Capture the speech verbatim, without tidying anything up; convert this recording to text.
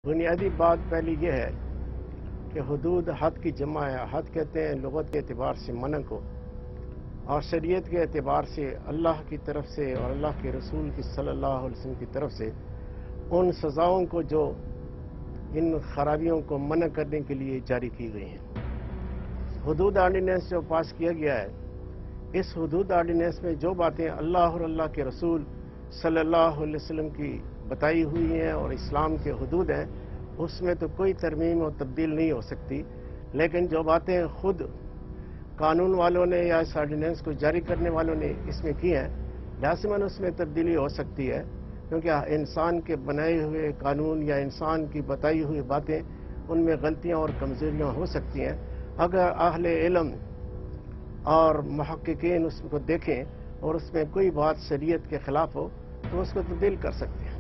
बुनियादी बात पहली यह है कि हुदूद हद की जमा है। हद कहते हैं लुगत के एतबार से मन को, और शरीयत के एतबार से अल्लाह की तरफ से और अल्लाह के रसूल की सल्लल्लाहु अलैहि वसल्लम की तरफ से उन सज़ाओं को जो इन खराबियों को मना करने के लिए जारी की गई हैं। हुदूद आर्डिनेंस जो पास किया गया है, इस हुदूद आर्डिनेंस में जो बातें अल्लाह और अल्लाह के रसूल सल्लल्लाहु अलैहि वसल्लम की बताई हुई हैं और इस्लाम के हुदूद हैं, उसमें तो कोई तरमीम और तब्दील नहीं हो सकती। लेकिन जो बातें खुद कानून वालों ने या इस आर्डिनेंस को जारी करने वालों ने इसमें की हैं, लाज़िमन उसमें तब्दीली हो सकती है, क्योंकि इंसान के बनाए हुए कानून या इंसान की बताई हुई बातें, उनमें गलतियां और कमजोरियां हो सकती हैं। अगर अहले इल्म और मुहक्किकीन उसको देखें और उसमें कोई बात शरीयत के खिलाफ हो तो उसको तब्दील कर सकते हैं।